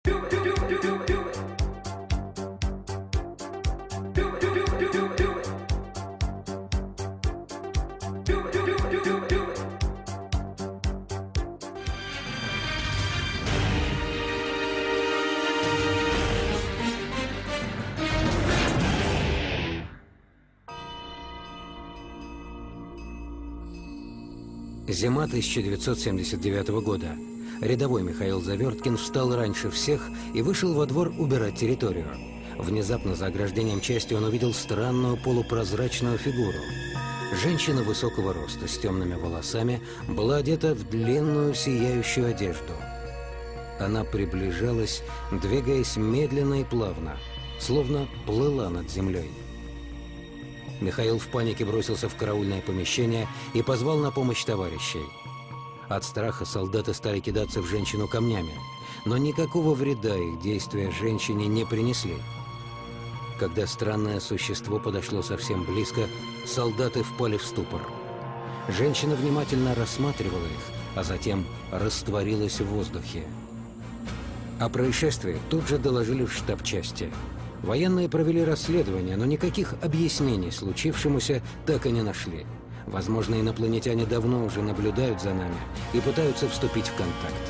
Зима 1979 года. Рядовой Михаил Заверткин встал раньше всех и вышел во двор убирать территорию. Внезапно за ограждением части он увидел странную полупрозрачную фигуру. Женщина высокого роста с темными волосами была одета в длинную сияющую одежду. Она приближалась, двигаясь медленно и плавно, словно плыла над землей. Михаил в панике бросился в караульное помещение и позвал на помощь товарищей. От страха солдаты стали кидаться в женщину камнями, но никакого вреда их действия женщине не принесли. Когда странное существо подошло совсем близко, солдаты впали в ступор. Женщина внимательно рассматривала их, а затем растворилась в воздухе. О происшествии тут же доложили в штаб части. Военные провели расследование, но никаких объяснений случившемуся так и не нашли. Возможно, инопланетяне давно уже наблюдают за нами и пытаются вступить в контакт.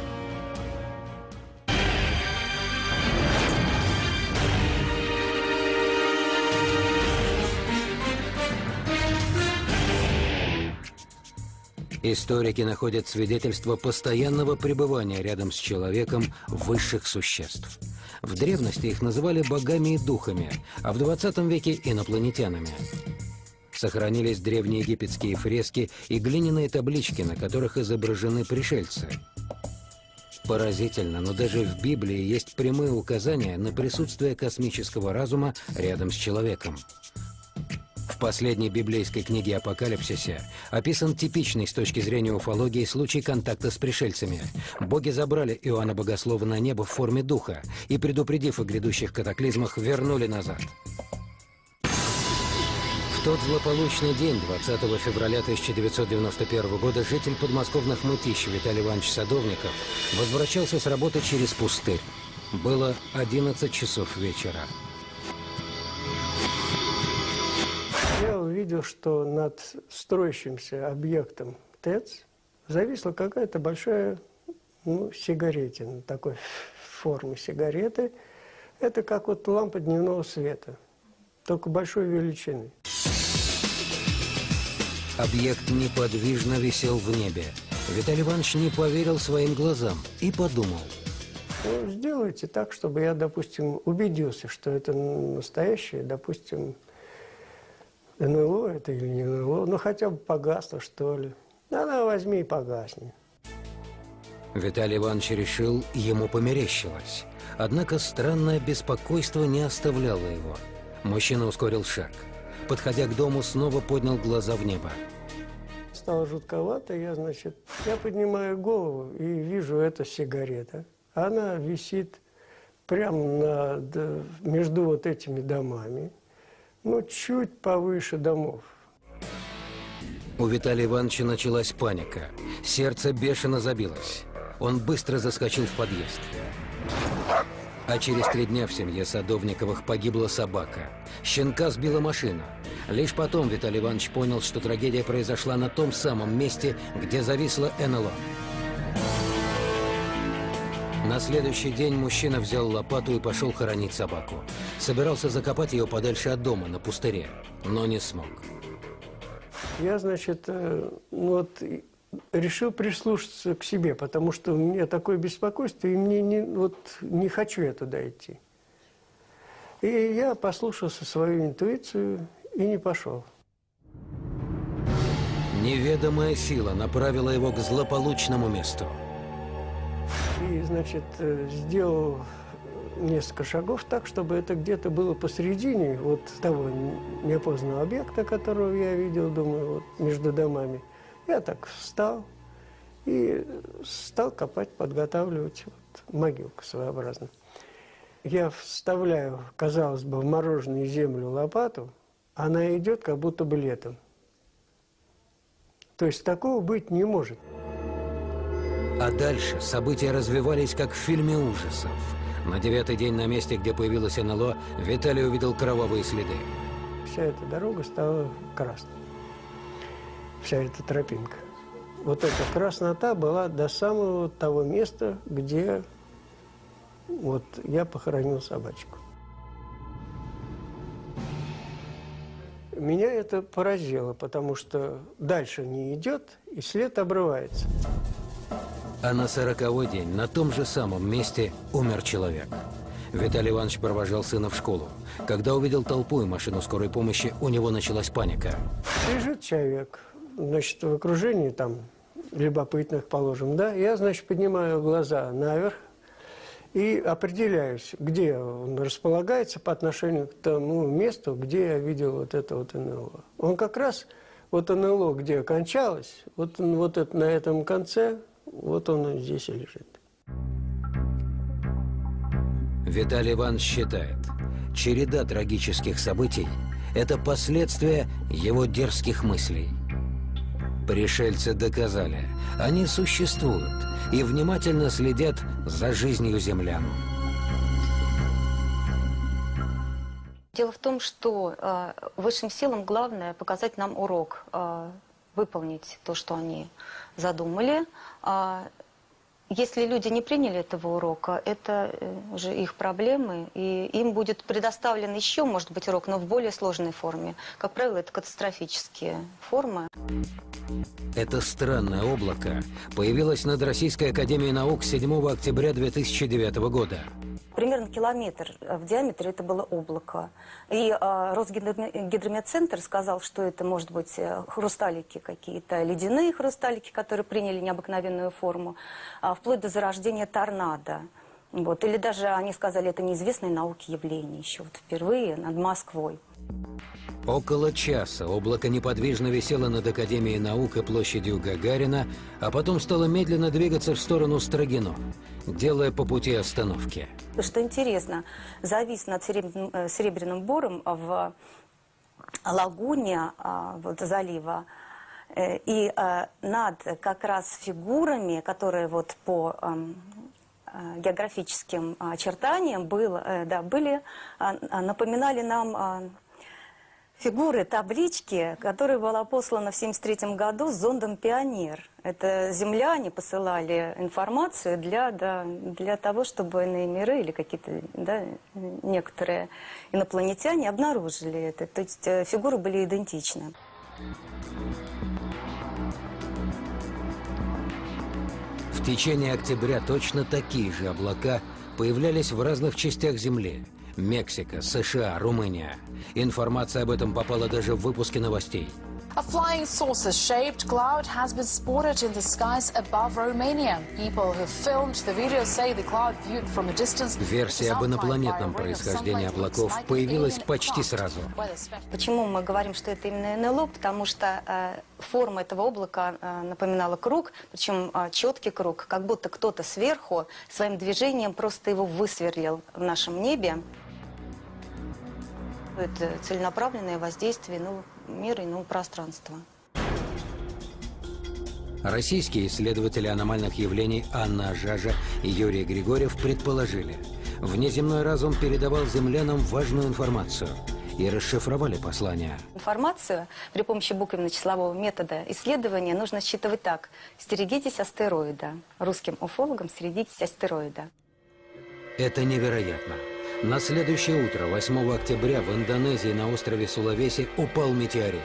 Историки находят свидетельства постоянного пребывания рядом с человеком высших существ. В древности их называли богами и духами, а в 20 веке – инопланетянами. Сохранились древние египетские фрески и глиняные таблички, на которых изображены пришельцы. Поразительно, но даже в Библии есть прямые указания на присутствие космического разума рядом с человеком. В последней библейской книге «Апокалипсисе» описан типичный с точки зрения уфологии случай контакта с пришельцами. Боги забрали Иоанна Богослова на небо в форме духа и, предупредив о грядущих катаклизмах, вернули назад. В тот злополучный день, 20 февраля 1991 года, житель подмосковных Мытищ Виталий Иванович Садовников возвращался с работы через пустырь. Было 11 часов вечера. Я увидел, что над строящимся объектом ТЭЦ зависла какая-то большая сигаретина, такой формы сигареты. Это как вот лампа дневного света, только большой величины. Объект неподвижно висел в небе. Виталий Иванович не поверил своим глазам и подумал. Ну, сделайте так, чтобы я, допустим, убедился, что это настоящее, допустим, НЛО это или не НЛО, ну хотя бы погасло, что ли. Она возьми и погасни. Виталий Иванович решил, ему померещилось. Однако странное беспокойство не оставляло его. Мужчина ускорил шаг. Подходя к дому, снова поднял глаза в небо. Стало жутковато, я поднимаю голову и вижу, это сигарета. Она висит прямо между вот этими домами. Ну, чуть повыше домов. У Виталия Ивановича началась паника. Сердце бешено забилось. Он быстро заскочил в подъезд. А через 3 дня в семье Садовниковых погибла собака. Щенка сбила машина. Лишь потом Виталий Иванович понял, что трагедия произошла на том самом месте, где зависла НЛО. На следующий день мужчина взял лопату и пошел хоронить собаку. Собирался закопать ее подальше от дома, на пустыре, но не смог. Я, решил прислушаться к себе, потому что у меня такое беспокойство, и мне не хочу я туда идти. И я послушался свою интуицию и не пошел. Неведомая сила направила его к злополучному месту. И, сделал несколько шагов так, чтобы это где-то было посередине вот того неопознанного объекта, которого я видел, думаю, вот между домами. Я так встал и стал копать, подготавливать могилку своеобразно. Я вставляю, казалось бы, в мороженую землю лопату, она идет как будто бы летом. То есть такого быть не может. А дальше события развивались, как в фильме ужасов. На 9-й день на месте, где появилось НЛО, Виталий увидел кровавые следы. Вся эта дорога стала красной. Вся эта тропинка. Вот эта краснота была до самого того места, где вот я похоронил собачку. Меня это поразило, потому что дальше не идет, и след обрывается. А на 40-й день на том же самом месте умер человек. Виталий Иванович провожал сына в школу. Когда увидел толпу и машину скорой помощи, у него началась паника. Лежит человек, значит, в окружении там любопытных, положим, да. Я, значит, поднимаю глаза наверх и определяюсь, где он располагается по отношению к тому месту, где я видел вот это вот НЛО. Он как раз, вот НЛО, где кончалось, вот это, на этом конце, вот он здесь и лежит. Виталий Иванович считает, череда трагических событий – это последствия его дерзких мыслей. Пришельцы доказали, они существуют и внимательно следят за жизнью землян. Дело в том, что высшим силам главное показать нам урок, выполнить то, что они задумали. Если люди не приняли этого урока, это уже их проблемы, и им будет предоставлен еще, может быть, урок, но в более сложной форме. Как правило, это катастрофические формы. Это странное облако появилось над Российской академией наук 7 октября 2009 года. Примерно километр в диаметре это было облако. И Росгидрометцентр сказал, что это, может быть, хрусталики какие-то, ледяные хрусталики, которые приняли необыкновенную форму, вплоть до зарождения торнадо. Вот. Или даже они сказали, это неизвестное науке явление еще вот впервые над Москвой. Около часа облако неподвижно висело над Академией наук и площадью Гагарина, а потом стало медленно двигаться в сторону Строгино, делая по пути остановки. Что интересно, завис над Серебряным Бором в лагуне вот, залива, и над как раз фигурами, которые вот по географическим очертаниям напоминали нам фигуры, таблички, которые была послана в 1973 году с зондом «Пионер». Это земляне посылали информацию для того, чтобы иные миры или какие-то некоторые инопланетяне обнаружили это. То есть фигуры были идентичны. В течение октября точно такие же облака появлялись в разных частях Земли. Мексика, США, Румыния. Информация об этом попала даже в выпуски новостей. A flying saucer-shaped cloud has been spotted in the skies above Romania. People who filmed the video say the cloud viewed from a distance. Версия об инопланетном происхождении облаков появилась почти сразу. Почему мы говорим, что это именно НЛО? Потому что форма этого облака напоминала круг, причем четкий круг, как будто кто-то сверху своим движением просто его высверлил в нашем небе. Это целенаправленное воздействие мира и пространства. Российские исследователи аномальных явлений Анна Жажа и Юрий Григорьев предположили, внеземной разум передавал землянам важную информацию и расшифровали послание. Информацию при помощи буквенно-числового метода исследования нужно считывать так: «Стерегитесь астероида». Русским уфологам «Стерегитесь астероида». Это невероятно. На следующее утро, 8 октября, в Индонезии на острове Сулавеси упал метеорит.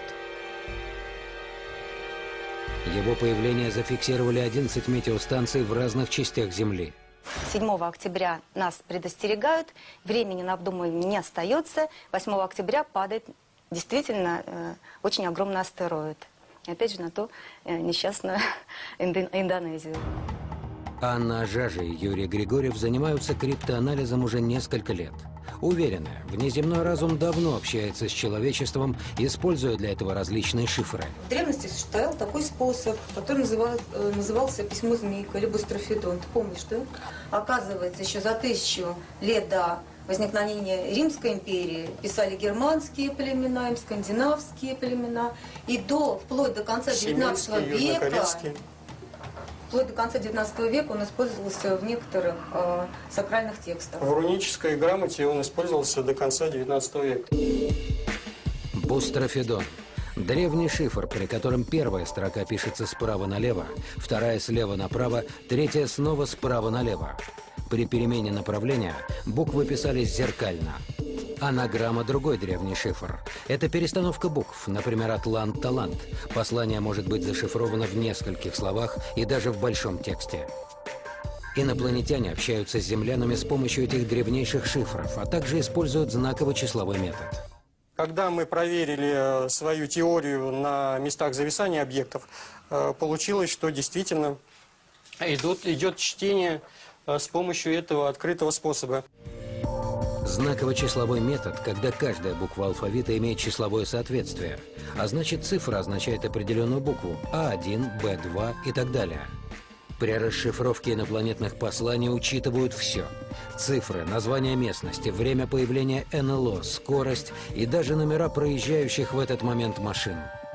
Его появление зафиксировали 11 метеостанций в разных частях Земли. 7 октября нас предостерегают, времени на обдумывание не остается. 8 октября падает действительно очень огромный астероид. И опять же на ту несчастную Индонезию. Анна Жажа и Юрий Григорьев занимаются криптоанализом уже несколько лет. Уверены, внеземной разум давно общается с человечеством, используя для этого различные шифры. В древности существовал такой способ, который назывался письмо-змейка, либо строфидон. Ты помнишь, да? Оказывается, еще за 1000 лет до возникновения Римской империи писали германские племена, им скандинавские племена. И вплоть до конца 19 века вплоть до конца XIX века он использовался в некоторых сакральных текстах. В рунической грамоте он использовался до конца XIX века. Бустрофедон. Древний шифр, при котором первая строка пишется справа налево, вторая слева направо, третья снова справа налево. При перемене направления буквы писались зеркально. Анаграмма – другой древний шифр. Это перестановка букв, например, «Атлант-талант». Послание может быть зашифровано в нескольких словах и даже в большом тексте. Инопланетяне общаются с землянами с помощью этих древнейших шифров, а также используют знаковый числовой метод. Когда мы проверили свою теорию на местах зависания объектов, получилось, что действительно идет чтение с помощью этого открытого способа. Знаково-числовой метод, когда каждая буква алфавита имеет числовое соответствие, а значит цифра означает определенную букву А1, Б2 и так далее. При расшифровке инопланетных посланий учитывают все. Цифры, название местности, время появления НЛО, скорость и даже номера проезжающих в этот момент машин.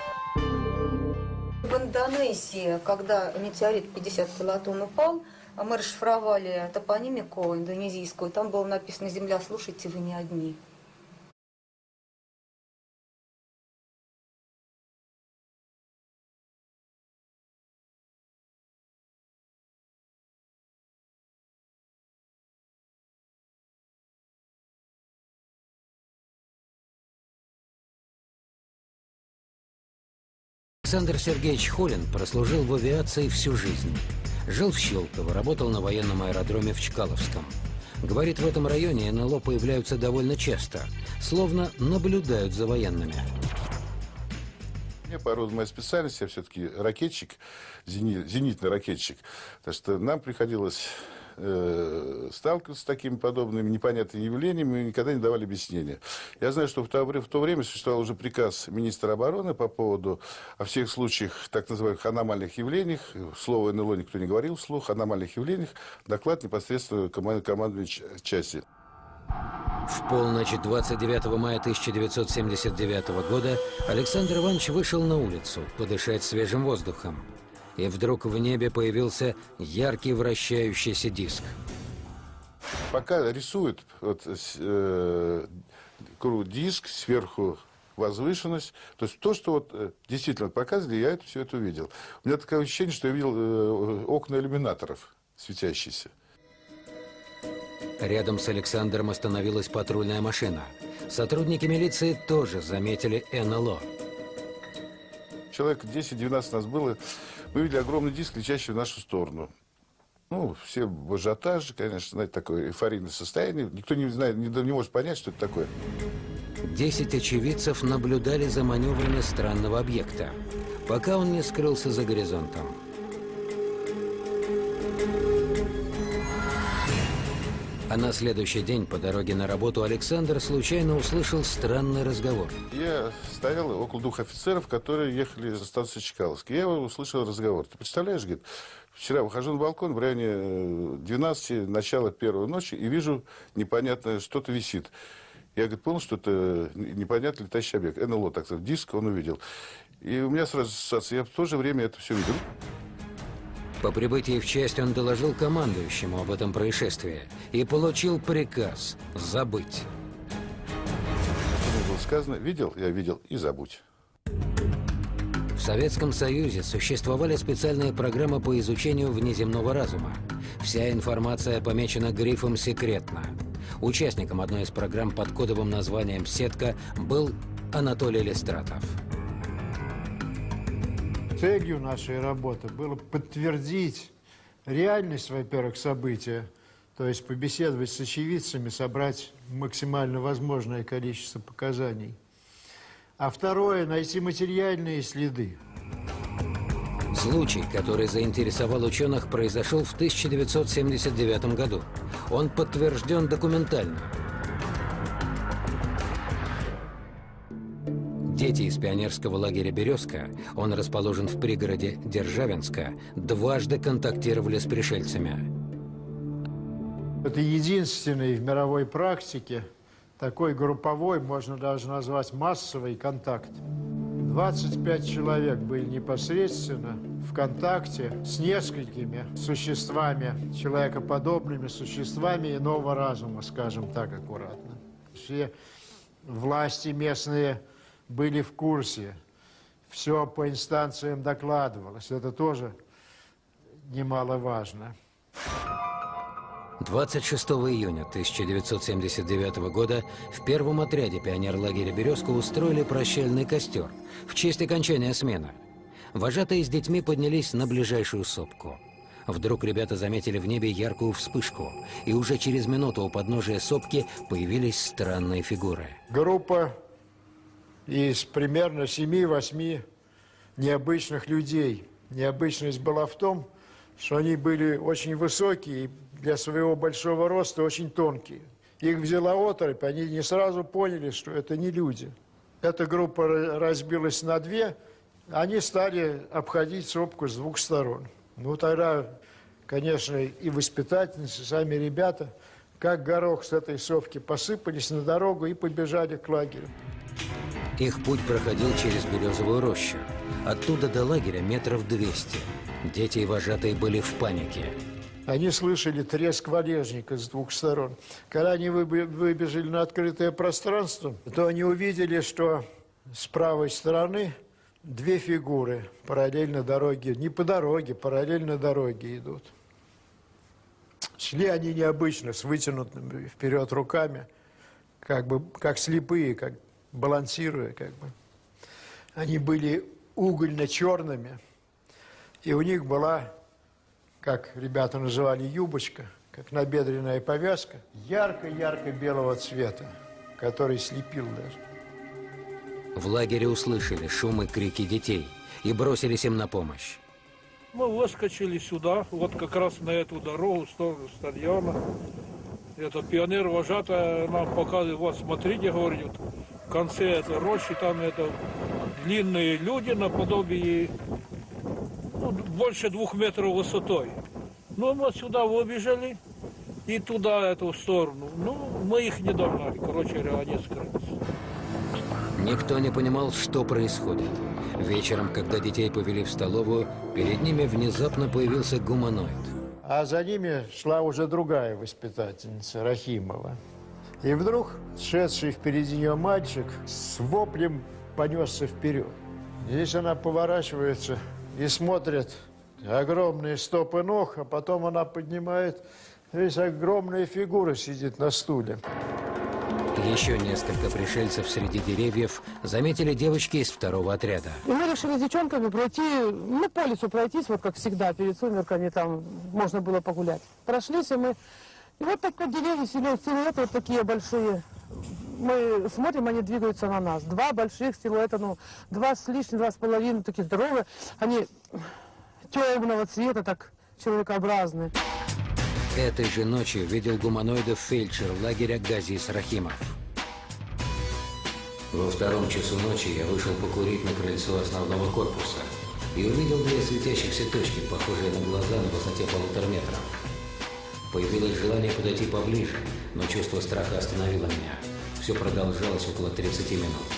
В Индонезии, когда метеорит 50 килотонн упал, мы расшифровали топонимику индонезийскую. Там было написано «Земля, слушайте, вы не одни». Александр Сергеевич Холин прослужил в авиации всю жизнь. Жил в Щелково, работал на военном аэродроме в Чкаловском. Говорит, в этом районе НЛО появляются довольно часто, словно наблюдают за военными. Я по роду моей специальности, я все-таки ракетчик, зенитный ракетчик. Так что нам приходилось сталкиваться с такими подобными непонятными явлениями, и никогда не давали объяснения. Я знаю, что в то время существовал уже приказ министра обороны по поводу о всех случаях так называемых аномальных явлениях. Слово НЛО никто не говорил вслух. Аномальных явлениях доклад непосредственно командующей части. В полночь 29 мая 1979 года Александр Иванович вышел на улицу подышать свежим воздухом. И вдруг в небе появился яркий вращающийся диск. Пока рисуют диск, сверху возвышенность, то есть то, что действительно показывали, я все это увидел. У меня такое ощущение, что я видел окна иллюминаторов светящиеся. Рядом с Александром остановилась патрульная машина. Сотрудники милиции тоже заметили НЛО. Человек 10-12 нас было. Мы видели огромный диск, летящий в нашу сторону. Ну, все в ажиотаже, конечно, знаете, такое эйфорийное состояние. Никто не знает, не может понять, что это такое. 10 очевидцев наблюдали за маневрами странного объекта, пока он не скрылся за горизонтом. А на следующий день по дороге на работу Александр случайно услышал странный разговор. Я стоял около двух офицеров, которые ехали из станции Чкаловской. Я услышал разговор. Ты представляешь, говорит, вчера выхожу на балкон в районе 12, начала первой ночи, и вижу непонятное, что-то висит. Я, говорит, понял, что это непонятный летающий объект. НЛО, так сказать, диск он увидел. И у меня сразу ассоциация, я в то же время это все видел. По прибытии в часть он доложил командующему об этом происшествии и получил приказ забыть. Было сказано, видел, я видел, и забудь. В Советском Союзе существовали специальные программы по изучению внеземного разума. Вся информация помечена грифом «Секретно». Участником одной из программ под кодовым названием «Сетка» был Анатолий Листратов. Целью нашей работы было подтвердить реальность, во-первых, события, то есть побеседовать с очевидцами, собрать максимально возможное количество показаний. А второе – найти материальные следы. Случай, который заинтересовал ученых, произошел в 1979 году. Он подтвержден документально. Дети из пионерского лагеря «Березка», он расположен в пригороде Державинска, дважды контактировали с пришельцами. Это единственный в мировой практике такой групповой, можно даже назвать массовый контакт. 25 человек были непосредственно в контакте с несколькими существами, человекоподобными существами иного разума, скажем так аккуратно. Все власти местные были в курсе, все по инстанциям докладывалось, это тоже немаловажно. 26 июня 1979 года в первом отряде пионерлагеря «Березка» устроили прощальный костер в честь окончания смены. Вожатые с детьми поднялись на ближайшую сопку. Вдруг ребята заметили в небе яркую вспышку, и уже через минуту у подножия сопки появились странные фигуры. Группа из примерно 7-8 необычных людей. Необычность была в том, что они были очень высокие, для своего большого роста очень тонкие. Их взяла оторопь, они не сразу поняли, что это не люди. Эта группа разбилась на две, они стали обходить сопку с двух сторон. Ну, тогда, конечно, и воспитательницы, сами ребята, как горох с этой сопки, посыпались на дорогу и побежали к лагерю. Их путь проходил через березовую рощу. Оттуда до лагеря метров 200. Дети и вожатые были в панике. Они слышали треск валежника с двух сторон. Когда они выбежали на открытое пространство, то они увидели, что с правой стороны две фигуры параллельно дороге, не по дороге, параллельно дороге идут. Шли они необычно, с вытянутыми вперед руками, как слепые, как балансируя, как бы. Они были угольно-черными, и у них была, как ребята называли, юбочка, как набедренная повязка, ярко-ярко белого цвета, который слепил даже. В лагере услышали шум и крики детей и бросились им на помощь. Мы выскочили сюда, вот как раз на эту дорогу, в сторону стадиона. Это пионер-вожатая нам показывает, вот смотрите, говорит, в конце этой рощи, там это длинные люди наподобие, ну, больше 2 метров высотой. Ну, мы сюда выбежали и туда, эту сторону. Ну, мы их не догнали, короче говоря, они скрылись. Никто не понимал, что происходит. Вечером, когда детей повели в столовую, перед ними внезапно появился гуманоид. А за ними шла уже другая воспитательница, Рахимова. И вдруг шедший впереди нее мальчик с воплем понесся вперед. Здесь она поворачивается и смотрит огромные стопы ног, а потом она поднимает, здесь огромная фигура сидит на стуле. Еще несколько пришельцев среди деревьев заметили девочки из второго отряда. И мы решили с девчонками пройти, ну, по лесу пройтись, вот как всегда, перед сумерками там можно было погулять. Прошлись, и мы... И вот так вот деревья, силуэты вот такие большие. Мы смотрим, они двигаются на нас. 2 больших силуэта, ну, 2 с лишним, 2,5, такие здоровые. Они темного цвета, так человекообразные. Этой же ночью видел гуманоидов фельдшер лагеря Газис Рахимов. Во 2 часу ночи я вышел покурить на крыльцо основного корпуса и увидел 2 светящихся точки, похожие на глаза на высоте 1,5 метра. Появилось желание подойти поближе, но чувство страха остановило меня. Все продолжалось около 30 минут.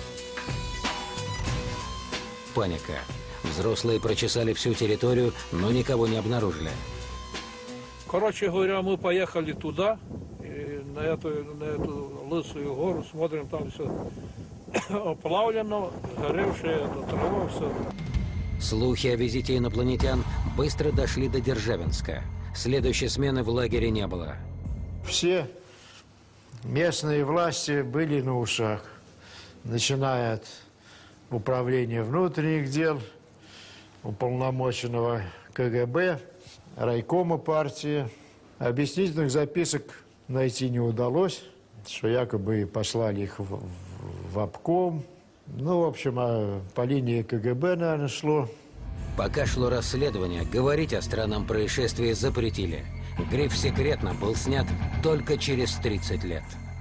Паника. Взрослые прочесали всю территорию, но никого не обнаружили. Короче говоря, мы поехали туда, и на эту лысую гору, смотрим, там все оплавлено, сгоревшее, трава, все. Слухи о визите инопланетян быстро дошли до Державинска. Следующей смены в лагере не было. Все местные власти были на ушах, начиная от управления внутренних дел, уполномоченного КГБ, райкома партии. Объяснительных записок найти не удалось, что якобы послали их в обком. Ну, в общем, по линии КГБ, наверное, шло. Пока шло расследование, говорить о странном происшествии запретили. Гриф «Секретно» был снят только через 30 лет.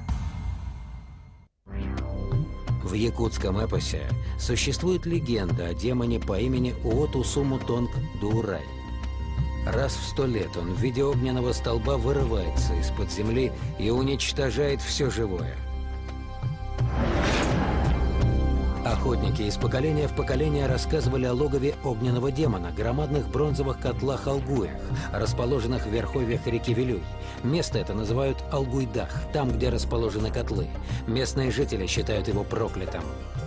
В якутском эпосе существует легенда о демоне по имени Уотусумутонг Дуурай. Раз в 100 лет он в виде огненного столба вырывается из-под земли и уничтожает все живое. А Охотники из поколения в поколение рассказывали о логове огненного демона, громадных бронзовых котлах-алгуях, расположенных в верховьях реки Вилюй. Место это называют Алгуйдах, там, где расположены котлы. Местные жители считают его проклятым.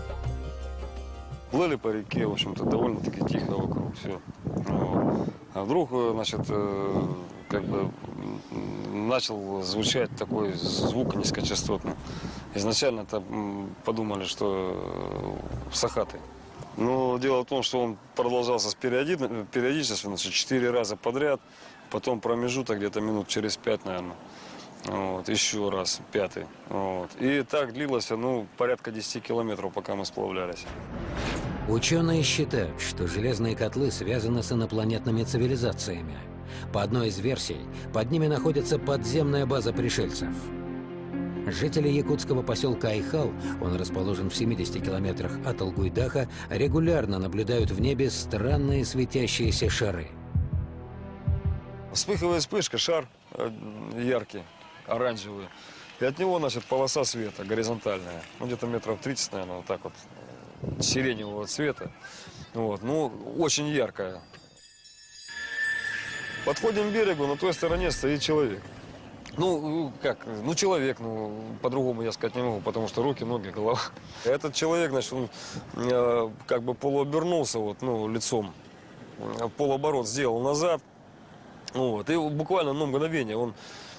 Плыли по реке, в общем-то, довольно-таки тихо вокруг все. А вдруг, значит, как бы начал звучать такой звук низкочастотный. Изначально подумали, что сахаты. Но дело в том, что он продолжался с периодичностью, значит, 4 раза подряд, потом промежуток где-то минут через 5, наверное. Вот, еще раз, 5-й. Вот. И так длилось, ну, порядка 10 километров, пока мы сплавлялись. Ученые считают, что железные котлы связаны с инопланетными цивилизациями. По одной из версий, под ними находится подземная база пришельцев. Жители якутского поселка Айхал, он расположен в 70 километрах от Алгуйдаха, регулярно наблюдают в небе странные светящиеся шары. Вспыхивает вспышка, шар яркий, оранжевый. И от него, значит, полоса света горизонтальная. Ну, где-то метров 30, наверное, вот так вот, сиреневого цвета. Вот, ну, очень яркая. Подходим к берегу, на той стороне стоит человек. Ну, как, ну, человек, ну, по-другому я сказать не могу, потому что руки, ноги, голова. Этот человек, значит, он как бы полуобернулся, вот, ну, лицом, полуоборот сделал назад. Вот, и буквально на мгновение он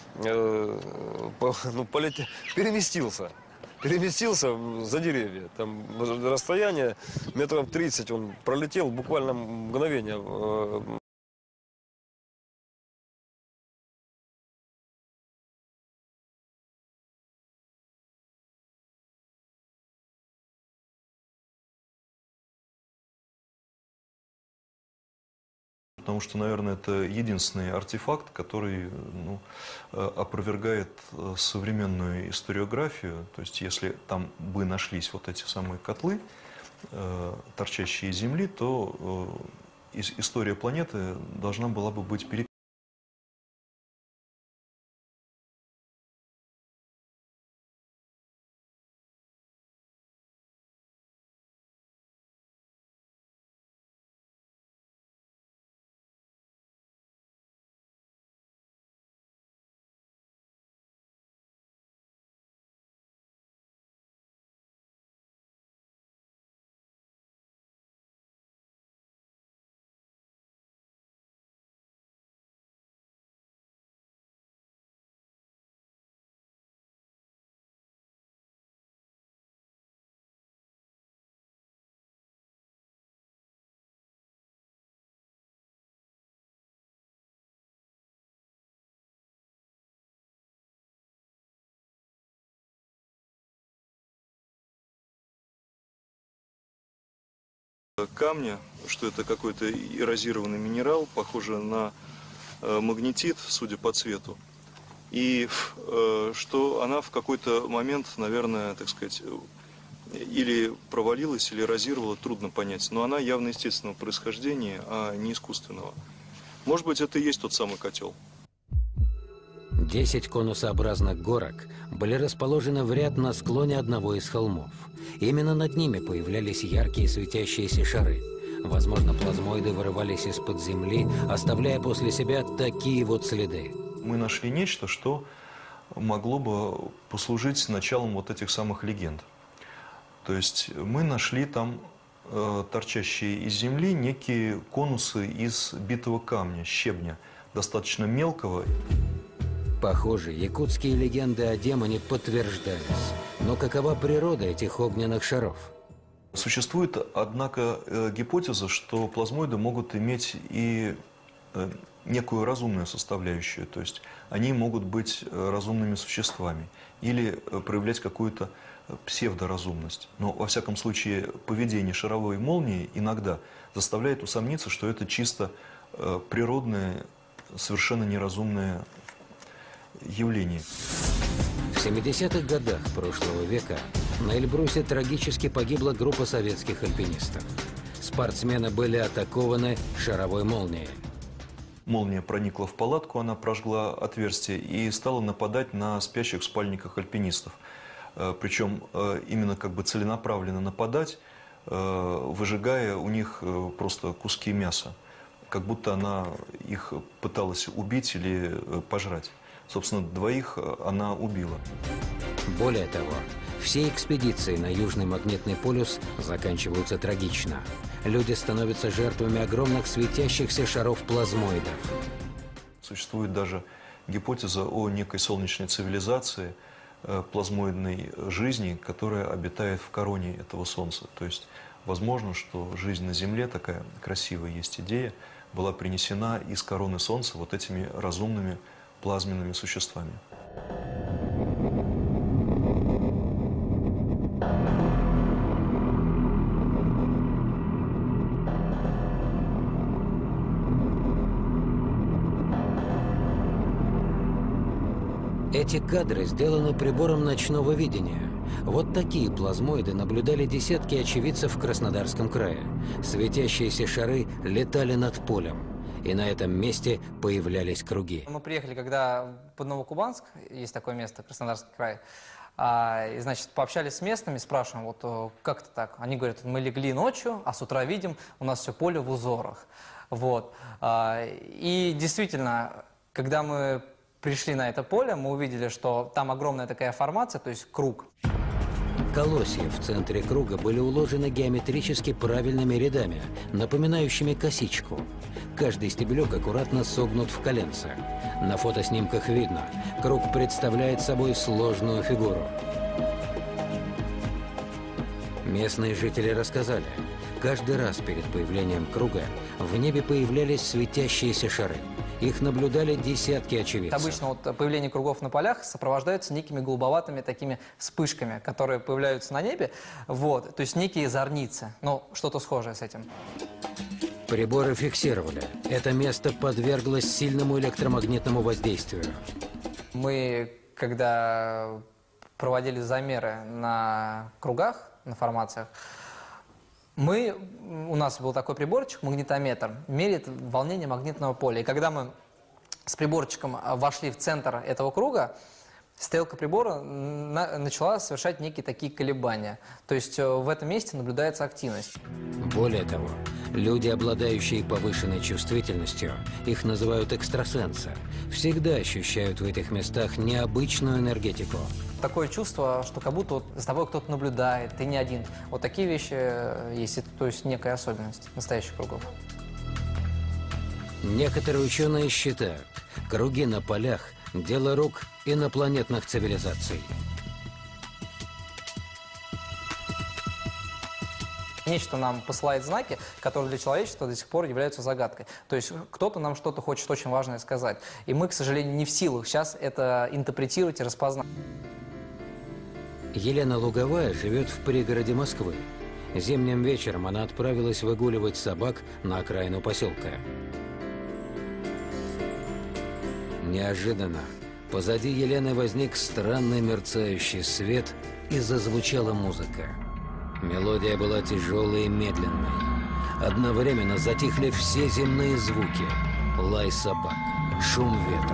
переместился за деревья. Там расстояние метров 30 он пролетел, буквально мгновение. Потому что, наверное, это единственный артефакт, который, ну, опровергает современную историографию. То есть, если там бы нашлись вот эти самые котлы, торчащие из Земли, то история планеты должна была бы быть переписана. Камня, что это какой-то эрозированный минерал, похоже на магнетит, судя по цвету, и что она в какой-то момент, наверное, так сказать, или провалилась, или эрозировала, трудно понять, но она явно естественного происхождения, а не искусственного. Может быть, это и есть тот самый котел. 10 конусообразных горок были расположены в ряд на склоне одного из холмов. Именно над ними появлялись яркие светящиеся шары. Возможно, плазмоиды вырывались из-под земли, оставляя после себя такие вот следы. Мы нашли нечто, что могло бы послужить началом вот этих самых легенд. То есть мы нашли там торчащие из земли некие конусы из битого камня, щебня, достаточно мелкого. Похоже, якутские легенды о демоне подтверждались. Но какова природа этих огненных шаров? Существует, однако, гипотеза, что плазмоиды могут иметь и некую разумную составляющую. То есть они могут быть разумными существами или проявлять какую-то псевдоразумность. Но, во всяком случае, поведение шаровой молнии иногда заставляет усомниться, что это чисто природное, совершенно неразумное явление. В 70-х годах прошлого века на Эльбрусе трагически погибла группа советских альпинистов. Спортсмены были атакованы шаровой молнией. Молния проникла в палатку, она прожгла отверстие и стала нападать на спящих в спальниках альпинистов. Причем именно как бы целенаправленно нападать, выжигая у них просто куски мяса, как будто она их пыталась убить или пожрать. Собственно, 2 она убила. Более того, все экспедиции на Южный магнитный полюс заканчиваются трагично. Люди становятся жертвами огромных светящихся шаров плазмоидов. Существует даже гипотеза о некой солнечной цивилизации, плазмоидной жизни, которая обитает в короне этого Солнца. То есть, возможно, что жизнь на Земле, такая красивая есть идея, была принесена из короны Солнца вот этими разумными плазменными существами. Эти кадры сделаны прибором ночного видения. Вот такие плазмоиды наблюдали десятки очевидцев в Краснодарском крае. Светящиеся шары летали над полем. И на этом месте появлялись круги. Мы приехали, когда под Новокубанск, есть такое место, Краснодарский край, и, значит, пообщались с местными, спрашиваем, вот как это так? Они говорят, мы легли ночью, а с утра видим, у нас все поле в узорах. Вот. И действительно, когда мы пришли на это поле, мы увидели, что там огромная такая формация, то есть круг. Колосья в центре круга были уложены геометрически правильными рядами, напоминающими косичку. Каждый стебелек аккуратно согнут в коленце. На фотоснимках видно, круг представляет собой сложную фигуру. Местные жители рассказали, каждый раз перед появлением круга в небе появлялись светящиеся шары. Их наблюдали десятки очевидцев. Обычно вот появление кругов на полях сопровождается некими голубоватыми такими вспышками, которые появляются на небе. Вот, то есть некие зорницы. Ну, что-то схожее с этим. Приборы фиксировали. Это место подверглось сильному электромагнитному воздействию. Мы, когда проводили замеры на кругах, на формациях, у нас был такой приборчик, магнитометр, меряет волнение магнитного поля. И когда мы с приборчиком вошли в центр этого круга, стрелка прибора начала совершать некие такие колебания. То есть в этом месте наблюдается активность. Более того, люди, обладающие повышенной чувствительностью, их называют экстрасенсы, всегда ощущают в этих местах необычную энергетику. Такое чувство, что как будто вот за тобой кто-то наблюдает, ты не один. Вот такие вещи есть, то есть некая особенность настоящих кругов. Некоторые ученые считают, круги на полях – дело рук инопланетных цивилизаций. Нечто нам посылает знаки, которые для человечества до сих пор являются загадкой. То есть кто-то нам что-то хочет очень важное сказать. И мы, к сожалению, не в силах сейчас это интерпретировать и распознать. Елена Луговая живет в пригороде Москвы. Зимним вечером она отправилась выгуливать собак на окраину поселка. Неожиданно позади Елены возник странный мерцающий свет и зазвучала музыка. Мелодия была тяжелой и медленной. Одновременно затихли все земные звуки. Лай собак, шум ветра.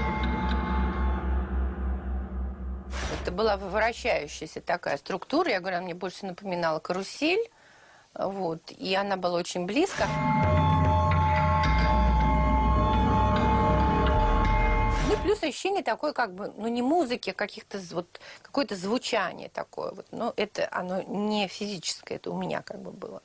Это была вращающаяся такая структура. Я говорю, она мне больше напоминала карусель. Вот, и она была очень близко. Ну, плюс ощущение такое, как бы, ну, не музыки, а каких-то вот, какое-то звучание такое. Вот. Но это, оно не физическое, это у меня как бы было.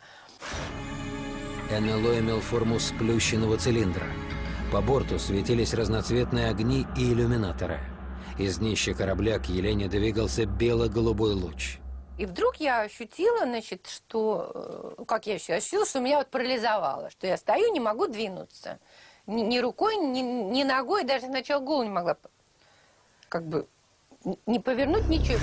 НЛО имел форму сплющенного цилиндра. По борту светились разноцветные огни и иллюминаторы. Из днища корабля к Елене двигался бело-голубой луч. И вдруг я ощутила, значит, что... Как я ощутила, что меня вот парализовало. Что я стою, не могу двинуться. Ни рукой, ни ногой, даже сначала голову не могла как бы не повернуть, ничего.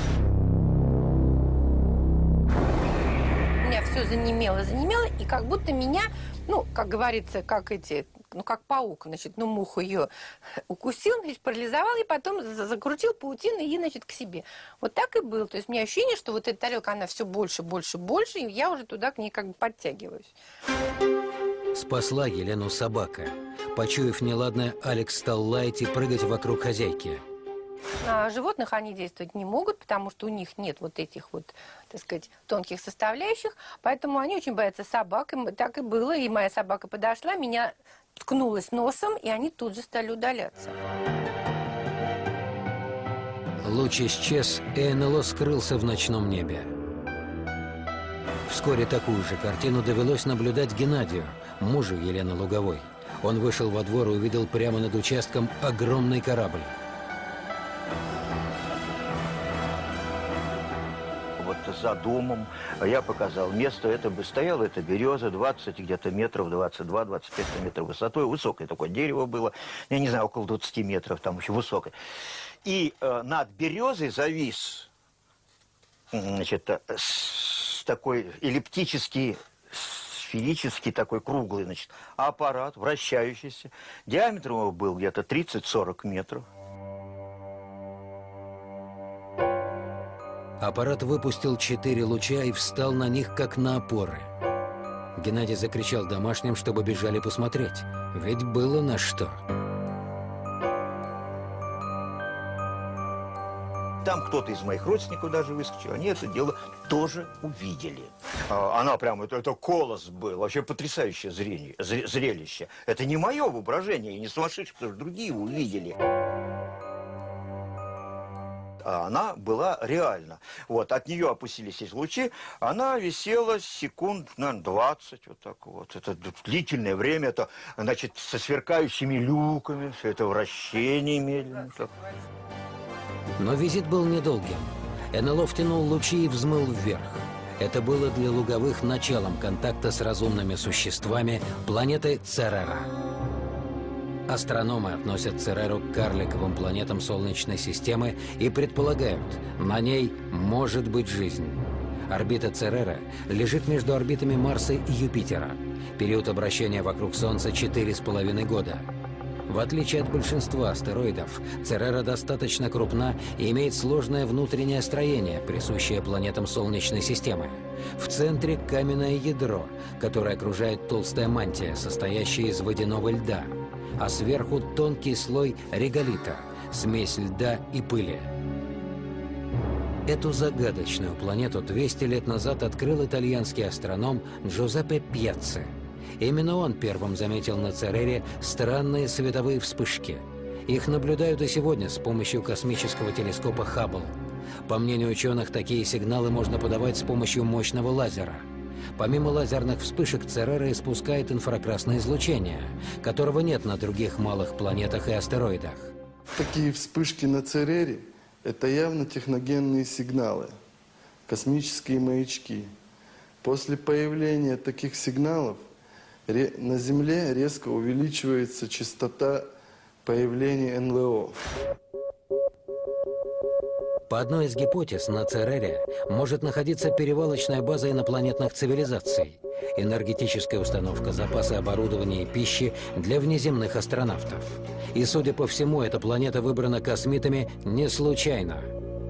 У меня все занемело, и как будто меня, ну, как говорится, как эти, ну, как паук, значит, ну, муху ее укусил, значит, парализовал, и потом закрутил паутину и, значит, к себе. Вот так и было. То есть у меня ощущение, что вот эта тарелка, она все больше, больше, больше, и я уже туда к ней как бы подтягиваюсь. Спасла Елену собака. Почуяв неладное, Алекс стал лаять и прыгать вокруг хозяйки. На животных они действовать не могут, потому что у них нет вот этих вот, так сказать, тонких составляющих. Поэтому они очень боятся собак. И так и было. И моя собака подошла, меня ткнулась носом, и они тут же стали удаляться. Луч исчез, и НЛО скрылся в ночном небе. Вскоре такую же картину довелось наблюдать Геннадию, мужу Елены Луговой. Он вышел во двор и увидел прямо над участком огромный корабль. Вот за домом я показал место, это бы стояло, это береза, 20 где-то метров, 22-25 метров высотой, высокое такое дерево было, я не знаю, около 20 метров, там еще высокое. И над березой завис, значит, такой эллиптический, сферический, такой круглый, значит, аппарат, вращающийся. Диаметр его был где-то 30-40 метров. Аппарат выпустил 4 луча и встал на них, как на опоры. Геннадий закричал домашним, чтобы бежали посмотреть. Ведь было на что. Там кто-то из моих родственников даже выскочил. Они это дело тоже увидели. Она прямо, это колос был. Вообще потрясающее зрелище. Это не мое воображение, и не сумасшедшее, потому что другие увидели. А она была реально. Вот, от нее опустились эти лучи, она висела секунд, наверное, 20, вот так вот. Это длительное время, это, значит, со сверкающими люками, все это вращение медленно. Но визит был недолгим. НЛО втянул лучи и взмыл вверх. Это было для Луговых началом контакта с разумными существами планеты Церера. Астрономы относят Цереру к карликовым планетам Солнечной системы и предполагают, на ней может быть жизнь. Орбита Церера лежит между орбитами Марса и Юпитера. Период обращения вокруг Солнца 4,5 года. В отличие от большинства астероидов, Церера достаточно крупна и имеет сложное внутреннее строение, присущее планетам Солнечной системы. В центре каменное ядро, которое окружает толстая мантия, состоящая из водяного льда, а сверху тонкий слой реголита, смесь льда и пыли. Эту загадочную планету 200 лет назад открыл итальянский астроном Джузеппе Пьяцци. Именно он первым заметил на Церере странные световые вспышки. Их наблюдают и сегодня с помощью космического телескопа Хаббл. По мнению ученых, такие сигналы можно подавать с помощью мощного лазера. Помимо лазерных вспышек, Церера испускает инфракрасное излучение, которого нет на других малых планетах и астероидах. Такие вспышки на Церере – это явно техногенные сигналы, космические маячки. После появления таких сигналов на Земле резко увеличивается частота появления НЛО. По одной из гипотез, на Церере может находиться перевалочная база инопланетных цивилизаций, энергетическая установка, запасы оборудования и пищи для внеземных астронавтов. И, судя по всему, эта планета выбрана космитами не случайно.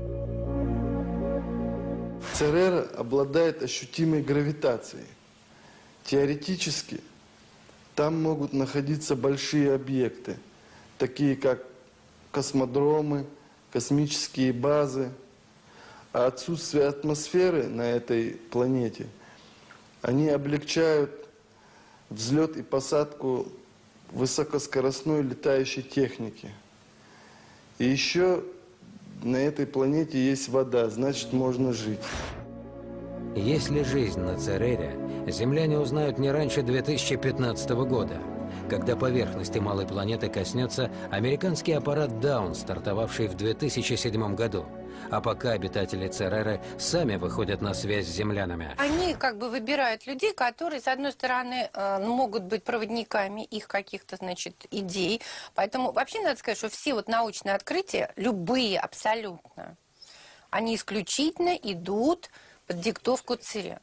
Церера обладает ощутимой гравитацией. Теоретически, там могут находиться большие объекты, такие как космодромы, космические базы. А отсутствие атмосферы на этой планете, они облегчают взлет и посадку высокоскоростной летающей техники. И еще на этой планете есть вода, значит, можно жить. Если жизнь на Церере, земляне узнают не раньше 2015 года, когда поверхности малой планеты коснется американский аппарат Даун, стартовавший в 2007 году. А пока обитатели Цереры сами выходят на связь с землянами. Они как бы выбирают людей, которые, с одной стороны, могут быть проводниками их каких-то, значит, идей. Поэтому вообще надо сказать, что все вот научные открытия, любые абсолютно, они исключительно идут под диктовку Цереры.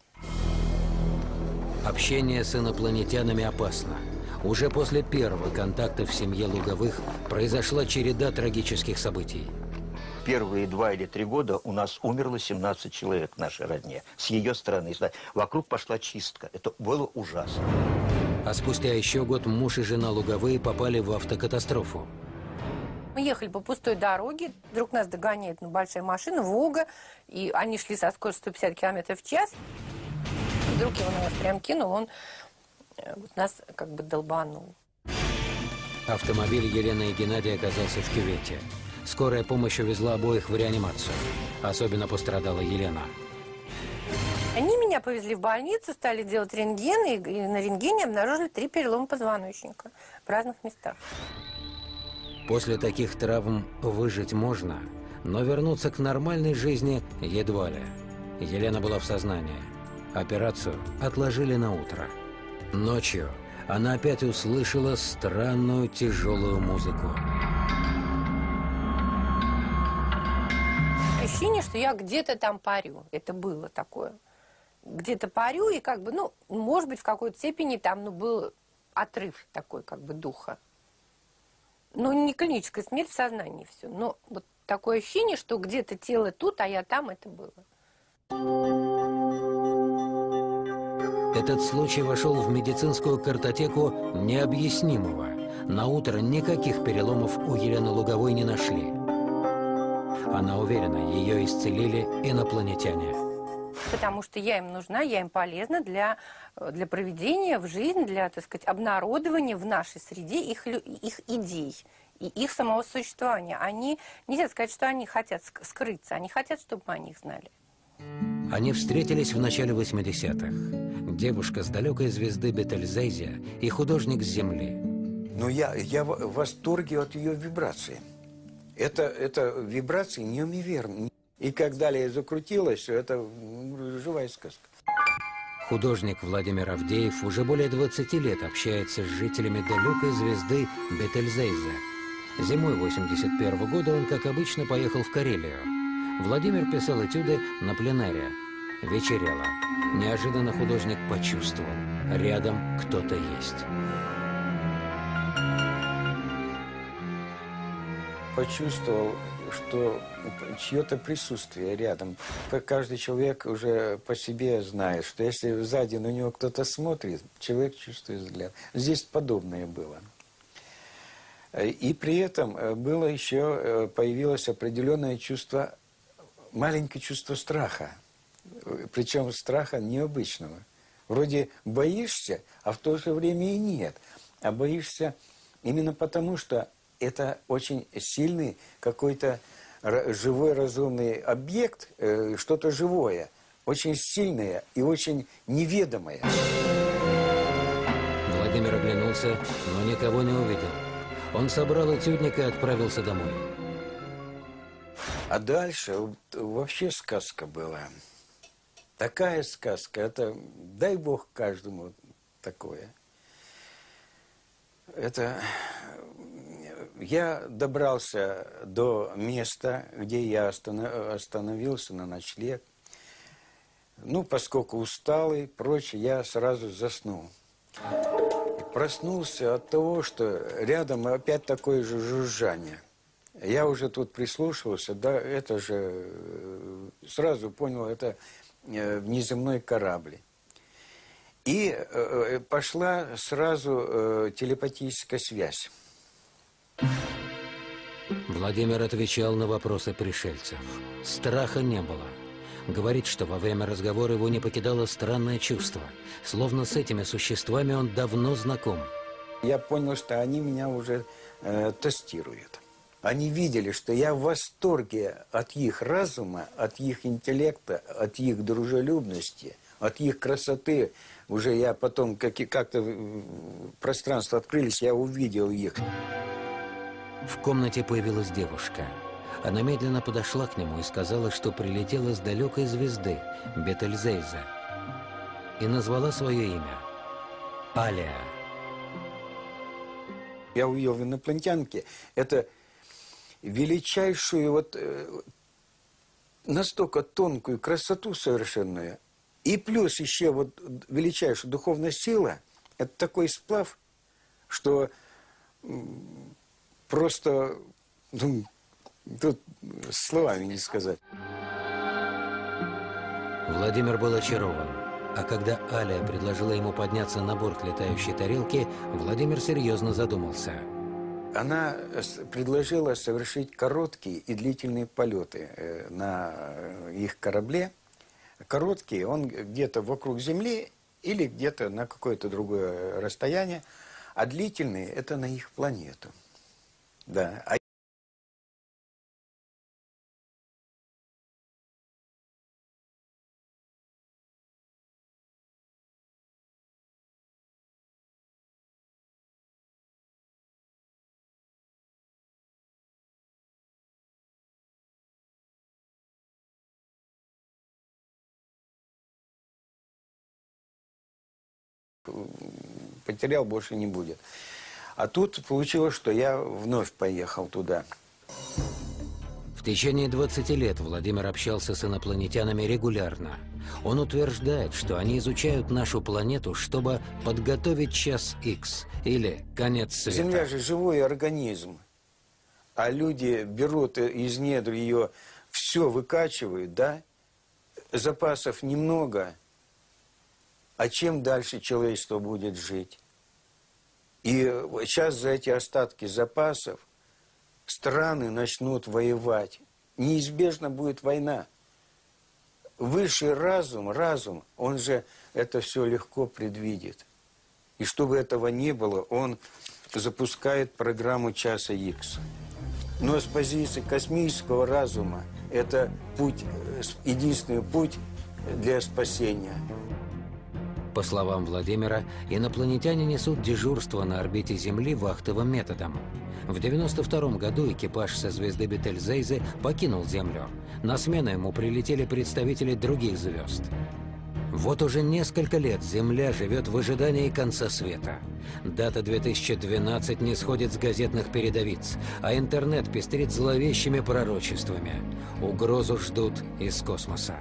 Общение с инопланетянами опасно. Уже после первого контакта в семье Луговых произошла череда трагических событий. Первые 2 или 3 года у нас умерло 17 человек в нашей родне. С ее стороны. Вокруг пошла чистка. Это было ужасно. А спустя еще год муж и жена Луговые попали в автокатастрофу. Мы ехали по пустой дороге, вдруг нас догоняет большая машина, «Волга», и они шли со скоростью 150 км в час. Вдруг его на нас прям кинул, он вот нас как бы долбанул. Автомобиль Елены и Геннадия оказался в кювете. Скорая помощь увезла обоих в реанимацию. Особенно пострадала Елена. Они меня повезли в больницу, стали делать рентген, и на рентгене обнаружили 3 перелома позвоночника в разных местах. После таких травм выжить можно, но вернуться к нормальной жизни едва ли. Елена была в сознании. Операцию отложили на утро. Ночью она опять услышала странную тяжелую музыку. Ощущение, что я где-то там парю. Это было такое. Где-то парю, и как бы, ну, может быть, в какой-то степени там, ну, был отрыв такой, как бы, духа. Ну, не клиническая смерть в сознании все. Но вот такое ощущение, что где-то тело тут, а я там, это было. Этот случай вошел в медицинскую картотеку необъяснимого. На утро никаких переломов у Елены Луговой не нашли. Она уверена, ее исцелили инопланетяне. Потому что я им нужна, я им полезна для проведения в жизнь, для, так сказать, обнародования в нашей среде их идей и их самого существования. Они, нельзя сказать, что они хотят скрыться, они хотят, чтобы мы о них знали. Они встретились в начале 80-х. Девушка с далекой звезды Бетельзейзе и художник с Земли. Ну, я в восторге от ее вибрации. Это вибрации неимоверные. И как далее закрутилось, это живая сказка. Художник Владимир Авдеев уже более 20 лет общается с жителями далекой звезды Бетельзейзе. Зимой 81 года он, как обычно, поехал в Карелию. Владимир писал этюды на пленэре. Вечерело. Неожиданно художник почувствовал. Рядом кто-то есть. Почувствовал, что чье-то присутствие рядом. Каждый человек уже по себе знает, что если сзади на него кто-то смотрит, человек чувствует взгляд. Здесь подобное было. И при этом было еще, появилось определенное чувство, маленькое чувство страха. Причем страха необычного. Вроде боишься, а в то же время и нет. А боишься именно потому, что это очень сильный какой-то живой разумный объект, что-то живое, очень сильное и очень неведомое. Владимир оглянулся, но никого не увидел. Он собрал этюдник и отправился домой. А дальше вообще сказка была. Такая сказка, это дай Бог каждому такое. Это... Я добрался до места, где я остановился на ночлег. Ну, поскольку усталый, прочее, я сразу заснул. И проснулся от того, что рядом опять такое же жужжание. Я уже тут прислушивался, да, это же... Сразу понял, это внеземной корабль. И пошла сразу телепатическая связь. Владимир отвечал на вопросы пришельцев. Страха не было. Говорит, что во время разговора его не покидало странное чувство. Словно с этими существами он давно знаком. Я понял, что они меня уже тестируют. Они видели, что я в восторге от их разума, от их интеллекта, от их дружелюбности, от их красоты. Уже я потом, как-то пространство открылись, я увидел их. В комнате появилась девушка. Она медленно подошла к нему и сказала, что прилетела с далекой звезды, Бетельзейзе, и назвала свое имя – Алия. Я увидел в инопланетянке это величайшую, вот настолько тонкую красоту совершенную, и плюс еще вот величайшая духовная сила – это такой сплав, что просто, ну, тут словами не сказать. Владимир был очарован. А когда Алия предложила ему подняться на борт летающей тарелки, Владимир серьезно задумался. она предложила совершить короткие и длительные полеты на их корабле. Короткие, он где-то вокруг Земли или где-то на какое-то другое расстояние, а длительные – это на их планету. Да. Потерял, больше не будет. А тут получилось, что я вновь поехал туда. В течение 20 лет Владимир общался с инопланетянами регулярно. Он утверждает, что они изучают нашу планету, чтобы подготовить час Х или конец света. Земля же живой организм, а люди берут из недр ее, все выкачивают, да? Запасов немного. А чем дальше человечество будет жить? И сейчас за эти остатки запасов страны начнут воевать. Неизбежно будет война. Высший разум, он же это все легко предвидит. И чтобы этого не было, он запускает программу часа Х. Но с позиции космического разума это путь, единственный путь для спасения. По словам Владимира, инопланетяне несут дежурство на орбите Земли вахтовым методом. В 1992 году экипаж со звезды Бетельгейзе покинул Землю. На смену ему прилетели представители других звезд. Вот уже несколько лет Земля живет в ожидании конца света. Дата 2012 не сходит с газетных передовиц, а интернет пестрит зловещими пророчествами. Угрозу ждут из космоса.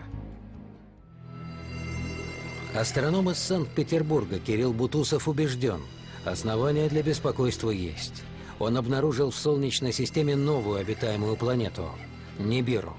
Астроном из Санкт-Петербурга Кирилл Бутусов убежден, основания для беспокойства есть. Он обнаружил в Солнечной системе новую обитаемую планету – Нибиру.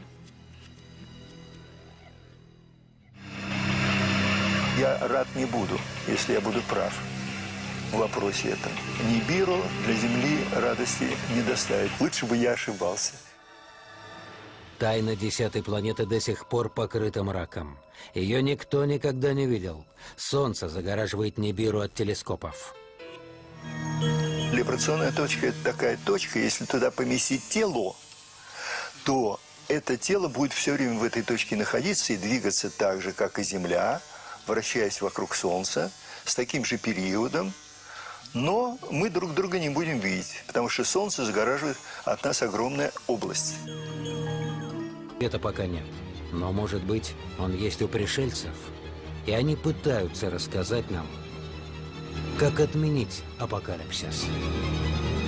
Я рад не буду, если я буду прав в вопросе этом. Нибиру для Земли радости не доставит. Лучше бы я ошибался. Тайна 10-й планеты до сих пор покрыта мраком. Ее никто никогда не видел. Солнце загораживает Нибиру от телескопов. Либрационная точка – это такая точка, если туда поместить тело, то это тело будет все время в этой точке находиться и двигаться так же, как и Земля, вращаясь вокруг Солнца, с таким же периодом, но мы друг друга не будем видеть, потому что Солнце загораживает от нас огромная область. Это пока нет. Но, может быть, он есть у пришельцев. И они пытаются рассказать нам, как отменить апокалипсис.